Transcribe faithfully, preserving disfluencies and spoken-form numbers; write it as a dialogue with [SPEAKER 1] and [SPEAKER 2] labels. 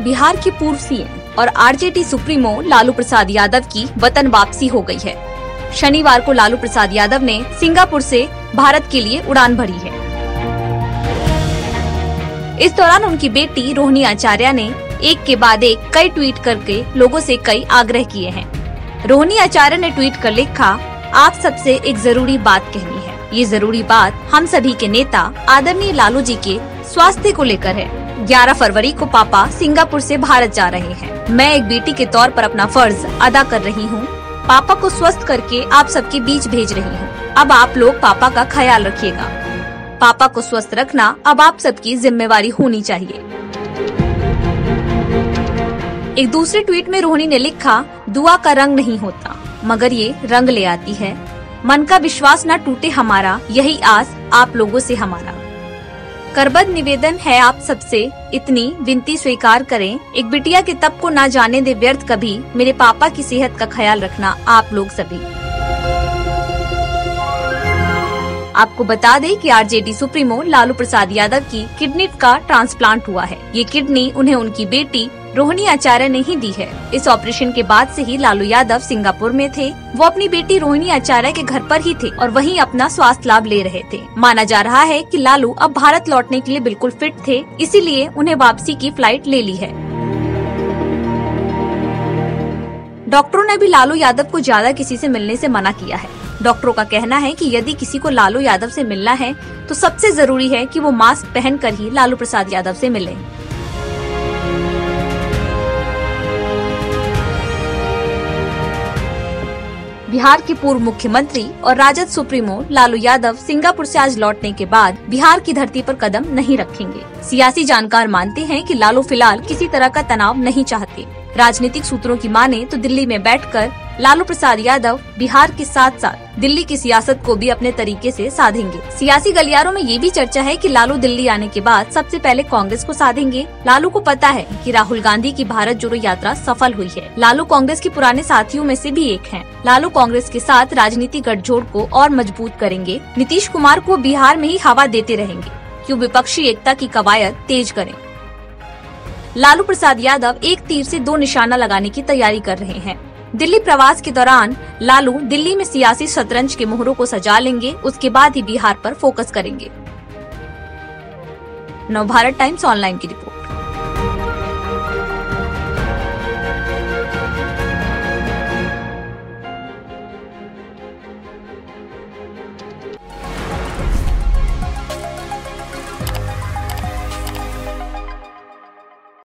[SPEAKER 1] बिहार के पूर्व सीएम और आरजेडी सुप्रीमो लालू प्रसाद यादव की वतन वापसी हो गई है। शनिवार को लालू प्रसाद यादव ने सिंगापुर से भारत के लिए उड़ान भरी है। इस दौरान उनकी बेटी रोहिणी आचार्य ने एक के बाद एक कई ट्वीट करके लोगों से कई आग्रह किए हैं। रोहिणी आचार्य ने ट्वीट कर लिखा, आप सबसे एक जरूरी बात कहनी है। ये जरूरी बात हम सभी के नेता आदरणीय लालू जी के स्वास्थ्य को लेकर है। ग्यारह फरवरी को पापा सिंगापुर से भारत जा रहे हैं। मैं एक बेटी के तौर पर अपना फर्ज अदा कर रही हूँ। पापा को स्वस्थ करके आप सबके बीच भेज रही हूँ। अब आप लोग पापा का ख्याल रखिएगा। पापा को स्वस्थ रखना अब आप सबकी जिम्मेवारी होनी चाहिए। एक दूसरे ट्वीट में रोहिणी ने लिखा, दुआ का रंग नहीं होता मगर ये रंग ले आती है। मन का विश्वास न टूटे हमारा, यही आस आप लोगों से हमारा। करबद्ध निवेदन है आप सबसे, इतनी विनती स्वीकार करें। एक बिटिया के तप को ना जाने दे व्यर्थ कभी। मेरे पापा की सेहत का ख्याल रखना आप लोग सभी। आपको बता दें कि आरजेडी सुप्रीमो लालू प्रसाद यादव की किडनी का ट्रांसप्लांट हुआ है। ये किडनी उन्हें उनकी बेटी रोहिणी आचार्य ने ही दी है। इस ऑपरेशन के बाद से ही लालू यादव सिंगापुर में थे। वो अपनी बेटी रोहिणी आचार्य के घर पर ही थे और वहीं अपना स्वास्थ्य लाभ ले रहे थे। माना जा रहा है कि लालू अब भारत लौटने के लिए बिल्कुल फिट थे, इसीलिए उन्हें वापसी की फ्लाइट ले ली है। डॉक्टरों ने भी लालू यादव को ज्यादा किसी से मिलने से मना किया है। डॉक्टरों का कहना है कि यदि किसी को लालू यादव से मिलना है तो सबसे जरूरी है कि वो मास्क पहनकर ही लालू प्रसाद यादव से मिलें। बिहार के पूर्व मुख्यमंत्री और राजद सुप्रीमो लालू यादव सिंगापुर से आज लौटने के बाद बिहार की धरती पर कदम नहीं रखेंगे। सियासी जानकार मानते हैं कि लालू फिलहाल किसी तरह का तनाव नहीं चाहते। राजनीतिक सूत्रों की माने तो दिल्ली में बैठकर लालू प्रसाद यादव बिहार के साथ साथ दिल्ली की सियासत को भी अपने तरीके से साधेंगे। सियासी गलियारों में ये भी चर्चा है कि लालू दिल्ली आने के बाद सबसे पहले कांग्रेस को साधेंगे। लालू को पता है कि राहुल गांधी की भारत जोड़ो यात्रा सफल हुई है। लालू कांग्रेस के पुराने साथियों में से भी एक हैं। लालू कांग्रेस के साथ राजनीतिक गठजोड़ को और मजबूत करेंगे। नीतीश कुमार को बिहार में ही हवा देते रहेंगे कि विपक्षी एकता की कवायद तेज करें। लालू प्रसाद यादव एक तीर से दो निशाना लगाने की तैयारी कर रहे हैं। दिल्ली प्रवास के दौरान लालू दिल्ली में सियासी शतरंज के मोहरों को सजा लेंगे, उसके बाद ही बिहार पर फोकस करेंगे। नवभारत टाइम्स ऑनलाइन की रिपोर्ट।